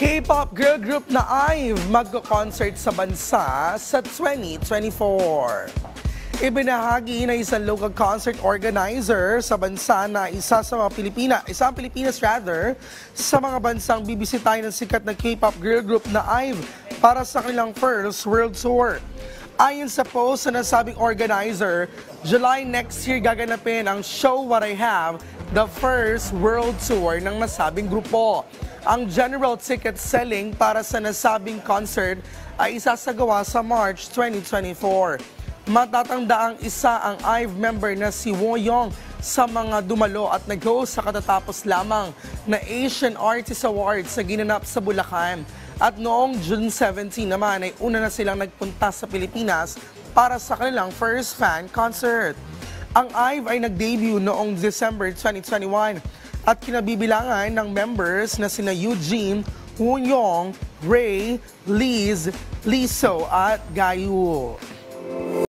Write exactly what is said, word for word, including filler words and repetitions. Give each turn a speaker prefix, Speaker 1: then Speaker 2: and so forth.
Speaker 1: K-pop girl group na I V E magko-concert sa bansa sa twenty twenty-four. Ibinahagi na isang local concert organizer sa bansa na isa sa mga Pilipina, isang Pilipinas rather, sa mga bansang bibisitahin ng sikat na K-pop girl group na I V E para sa kanilang first world tour. Ayon sa post na nasabing organizer, July next year gaganapin ang Show What I Have, the first world tour ng nasabing grupo. Ang general ticket selling para sa nasabing concert ay isasagawa sa March twenty twenty-four. Matatanda ang isa ang I V E member na si Woyong sa mga dumalo at nag-host sa katatapos lamang na Asian Artist Awards sa ginanap sa Bulacan. At noong June seventeen naman ay una na silang nagpunta sa Pilipinas para sa kanilang first fan concert. Ang I V E ay nag-debut noong December twenty twenty-one at kinabibilangan ng members na sina Eugene, Woyong, Ray, Liz, Liso at Gayu.